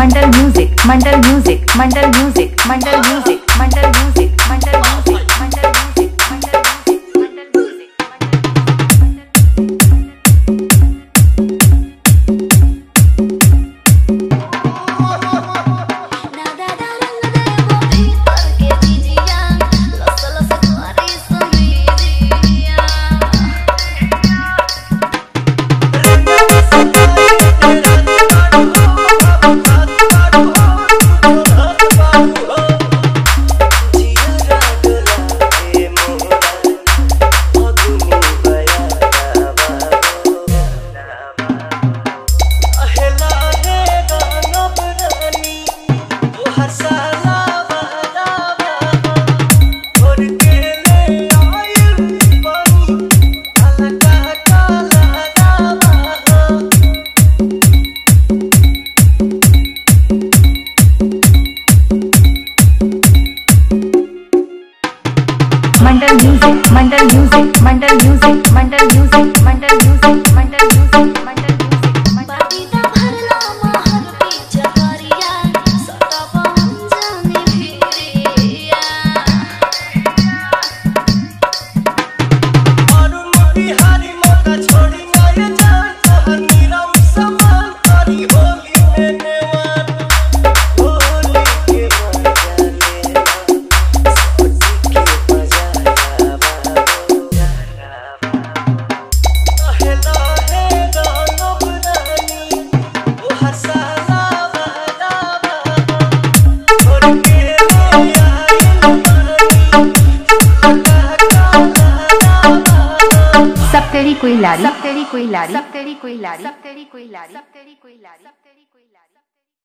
मंडल music Mandal music Mandal music Mandal music Mandal music Mandal music Mandal music Mandal Mandal music Mandal music Mandal music Mandal music Mandal music Mandal music Mandal music बातीदा भरला महर पीछा करिया सदा पवन जाने फिरिया अरुण बिहारी मोका छोड़ी गए जान तोहर नीरव समान करी होली में नेवान होली के मजा लेना सब तेरी कोई लारी सब तेरी कोई लारी सब तेरी कोई लारी सब तेरी कोई लारी सब तेरी कोई लारी।